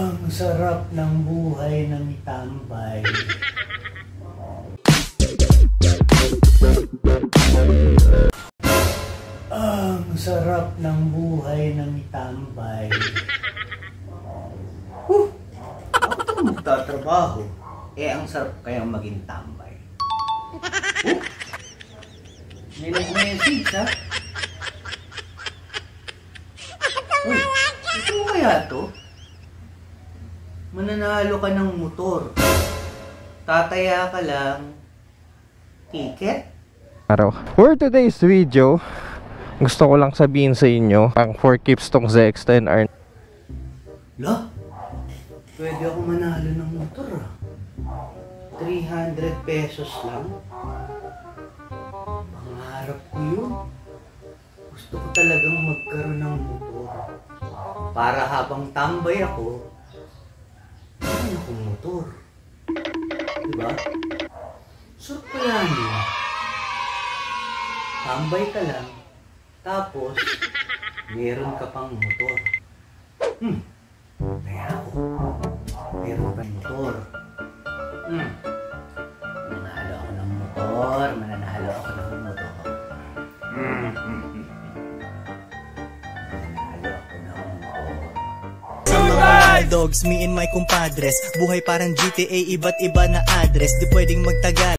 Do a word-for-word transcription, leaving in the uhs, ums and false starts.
Ang sarap ng buhay ng itambay. Ang sarap ng buhay ng itambay. Huh! Bakit ako magtatrabaho? Eh, ang sarap kayang maging tambay. Huh! May nag-message, ha? Uy, ito kaya to? Mananalo ka ng motor. Tataya ka lang. Ticket? Araw. For today's video, gusto ko lang sabihin sa inyo, ang four keeps tong Z X ten R. La? Pwede ako manalo ng motor, ah. three hundred pesos lang. Pangarap ko yun. Gusto ko talagang magkaroon ng motor. Para habang tambay ako, meron akong motor. Diba? So, kaya niyo, tambay ka lang, tapos, meron ka pang motor. Hmm. Kaya ako, meron pang motor. Hmm. Mananalo ako ng motor, mananalo ako ng motor. Hmm. Mananalo ako ng motor. Sa mga dogs, me and my compadres, buhay parang G T A, iba't iba na address, di pwedeng magtagal.